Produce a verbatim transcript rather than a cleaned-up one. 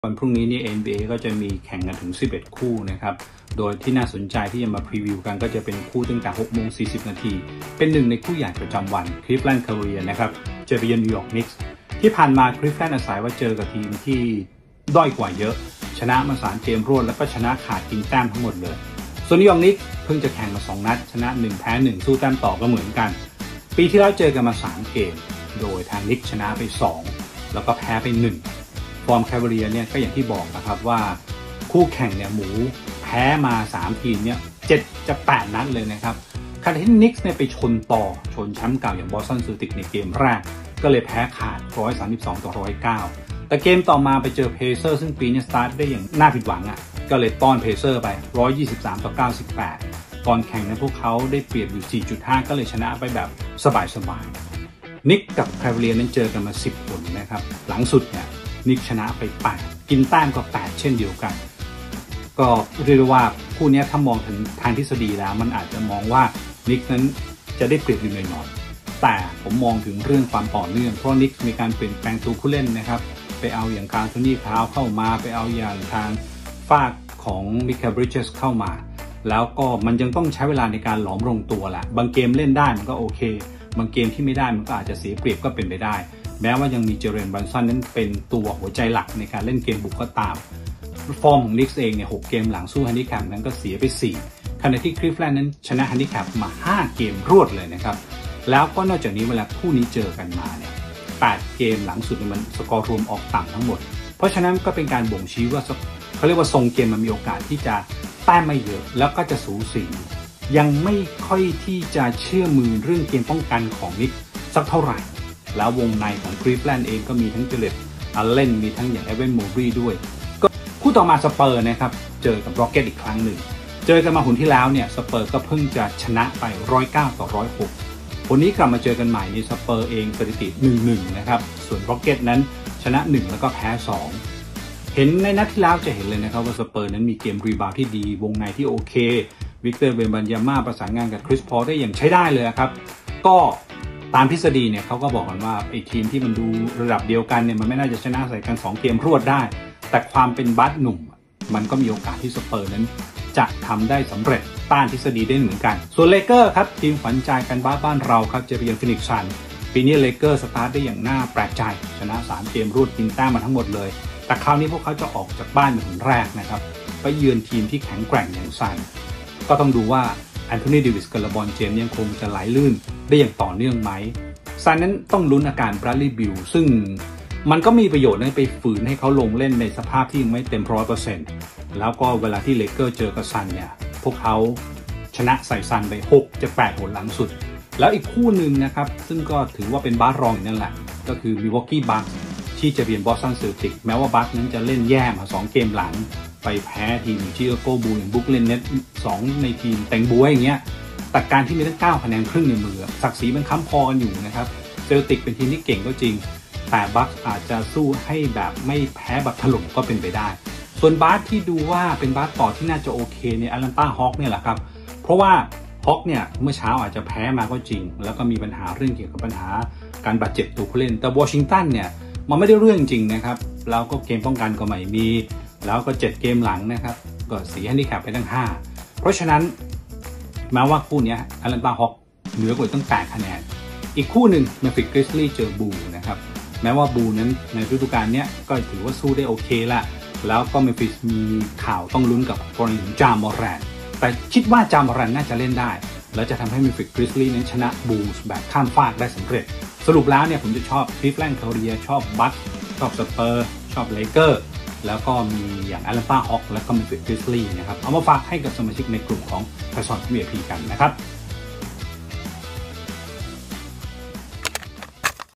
วันพรุ่งนี้นี่ เอ็น บี เอ ก็จะมีแข่งกันถึงสิบเอ็ดคู่นะครับโดยที่น่าสนใจที่จะมาพรีวิวกันก็จะเป็นคู่ตั้งแต่หกโมงสี่สิบนาทีเป็นหนึ่งในคู่ใหญ่ประจำวัน Cleveland Cavaliers นะครับเจอกับนิวยอร์กนิกส์ที่ผ่านมา Cleveland อาศัยว่าเจอกับทีมที่ด้อยกว่าเยอะชนะมาสามเกมรวดแล้วก็ชนะขาดกินแต้มทั้งหมดเลยส่วนนิวยอร์กนิกส์เพิ่งจะแข่งมาสองนัดชนะหนึ่งแพ้หนึ่งสู้แต้มต่อก็เหมือนกันปีที่แล้วเจอกันมาสามเกมโดยทางนิกส์ชนะไปสองแล้วก็แพ้ไปหนึ่งฟอร์มแคเวเรียเนี่ยก็อย่างที่บอกนะครับว่าคู่แข่งเนี่ยหมูแพ้มาสามทีมเนี่ยเจ็ดจะแปดนัดเลยนะครับขณะที่นิกส์เนี่ยไปชนต่อชนแชมป์เก่าอย่างบอสตันเซลติกในเกมแรกก็เลยแพ้ขาดหนึ่งร้อยสามสิบสองต่อหนึ่งร้อยเก้าแต่เกมต่อมาไปเจอเพเซอร์ซึ่งปีนี้สตาร์ทได้อย่างน่าผิดหวังอ่ะก็เลยต้อนเพเซอร์ไปหนึ่งร้อยยี่สิบสามต่อเก้าสิบแปดก่อนแข่งนั้นพวกเขาได้เปรียบอยู่ สี่จุดห้า ก็เลยชนะไปแบบสบายๆนิกกับแคเวเรียนั้นเจอกันมาสิบคนนะครับหลังสุดเนี่ยนิกชนะไปแปดกินแต้มก็แปดเช่นเดียวกันก็เรียกว่าคู่นี้ถ้ามองถึงทางทฤษฎีแล้วมันอาจจะมองว่านิกนั้นจะได้เปรียบอยู่หน่อยๆแต่ผมมองถึงเรื่องความต่อเนื่องเพราะนิกมีการเปลี่ยนแปลงตัวผู้เล่นนะครับไปเอาอย่างคาร์โทนี่คาวเข้ามาไปเอาอย่างทางฝากของมิคาบริดเจสเข้ามาแล้วก็มันยังต้องใช้เวลาในการหลอมลงตัวแหละบางเกมเล่นได้มันก็โอเคบางเกมที่ไม่ได้มันก็อาจจะเสียเปรียบก็เป็นไปได้แม้ว่ายังมีเจเรนบันสันนั้นเป็นตัวหัวใจหลักในการเล่นเกมบุกก็ตามฟอร์มของนิกส์เองเนี่ยหกเกมหลังสู้ฮันดิแคปนั้นก็เสียไปสี่ขณะที่คลิฟแลนด์นั้นชนะฮันดิแคปมาห้าเกมรวดเลยนะครับแล้วก็นอกจากนี้เวลาคู่นี้เจอกันมาเนี่ยแปดเกมหลังสุดมันสกอร์รวมออกต่ำทั้งหมดเพราะฉะนั้นก็เป็นการบ่งชี้ว่าเขาเรียกว่าทรงเกมมันมีโอกาสที่จะแต้มไม่เยอะแล้วก็จะสูสียังไม่ค่อยที่จะเชื่อมือเรื่องเกมป้องกันของนิกสักเท่าไหร่แล้ววงในของคลีฟแลนด์เองก็มีทั้งเจเลตอัลเลนมีทั้งอย่างเอเวนโมบรีด้วยก็คู่ต่อมาสเปอร์นะครับเจอกับร็อกเก็ตอีกครั้งหนึ่งเจอกันมาหุ่นที่แล้วเนี่ยสเปอร์ก็เพิ่งจะชนะไปหนึ่งร้อยเก้าต่อหนึ่งร้อยหกวันนี้กลับมาเจอกันใหม่ในสเปอร์เองสถิติ หนึ่งหนึ่ง นะครับส่วนร็อกเก็ตนั้นชนะหนึ่งแล้วก็แพ้สองเห็นในนัดที่แล้วจะเห็นเลยนะครับว่าสเปอร์นั้นมีเกมรีบาวด์ที่ดีวงในที่โอเควิกเตอร์เวมบันยาม่าประสานงานกับคริสพอลได้อย่างใช้ได้เลยครับก็ตามทฤษฎีเนี่ยเขาก็บอกกันว่าไอ้ทีมที่มันดูระดับเดียวกันเนี่ยมันไม่น่าจะชนะใส่กันสองเกมรวดได้แต่ความเป็นบัสหนุ่มมันก็มีโอกาสที่สเปอร์นั้นจะทำได้สำเร็จต้านทฤษฎีได้เหมือนกันส่วนเลเกอร์ครับทีมขวัญใจกันบ้าบ้านเราครับจะเรียนฟินิกซ์ซันปีนี้เลเกอร์สตาร์ทได้อย่างน่าแปลกใจชนะสามเกมรวดกินแต้มมาทั้งหมดเลยแต่คราวนี้พวกเขาจะออกจากบ้านเป็นคนแรกนะครับไปเยือนทีมที่แข็งแกร่งอย่างซันก็ต้องดูว่าแอนโทนี เดวิสกับเลบรอน เจมส์ยังคงจะไหลลื่นได้อย่างต่อเนื่องไหมซันนั้นต้องลุ้นอาการแบรดลีย์ บิลซึ่งมันก็มีประโยชน์นะไปฝืนให้เขาลงเล่นในสภาพที่ยังไม่เต็ม ร้อยเปอร์เซ็นต์ แล้วก็เวลาที่เลเกอร์เจอกับซันเนี่ยพวกเขาชนะใส่ซันไปหกจะแปดผลหลังสุดแล้วอีกคู่หนึ่งนะครับซึ่งก็ถือว่าเป็นบาสรองอย่างนั่นแหละก็คือมิลวอกกี้บัคส์ที่จะเรียนบอสตันเซลติกแม้ว่าบัคนั้นจะเล่นแย่มาสองเกมหลังไปแพ้ทีมชิคาโกบูลอย่างบุคเลนเน็ตสองในทีมแตงบัวอย่างเงี้ยแต่การที่มีตั้งเก้าคะแนนครึ่งในมือศักดิ์ศรีมันค้ำพอกันอยู่นะครับเซลติกเป็นทีมที่เก่งก็จริงแต่บัคอาจจะสู้ให้แบบไม่แพ้แบบถล่มก็เป็นไปได้ส่วนบาสที่ดูว่าเป็นบาสต่อที่น่าจะโอเคเนี่ยแอตแลนตาฮอคเนี่ยแหละครับเพราะว่าฮอคเนี่ยเมื่อเช้าอาจจะแพ้มาก็จริงแล้วก็มีปัญหาเรื่องเกี่ยวกับปัญหาการบาดเจ็บตัวผู้เล่นแต่วอชิงตันเนี่ยมันไม่ได้เรื่องจริงนะครับแล้วก็เกมป้องกันก็ไม่มีแล้วก็เจ็ดเกมหลังนะครับก็เสียฮันดิแคปไปตั้งห้าเพราะฉะนั้นแม้ว่าคู่นี้แอตแลนตาฮอคเหนือกว่าตั้งแปดคะแนนอีกคู่หนึ่งเมมฟิสกริซลี่เจอบูนะครับแม้ว่าบูนั้นในฤดูกาลนี้ก็ถือว่าสู้ได้โอเคละแล้วก็เมมฟิสมีข่าวต้องลุ้นกับกรณีของจามอแรนแต่คิดว่าจามอแรนน่าจะเล่นได้แล้วจะทำให้เมมฟิสกริซลี่นั้นชนะบูแบบข้ามฟากได้สำเร็จสรุปแล้วเนี่ยผมจะชอบคลีฟแลนด์ แคเวเรียร์ชอบบัคชอบสเปอร์ชอบเลเกอร์แล้วก็มีอย่างแอตแลนตาฮอคและก็เมมฟิสกริซลี่นะครับเอามาฝากให้กับสมาชิกในกลุ่มของ Passion วี ไอ พี กันนะครับ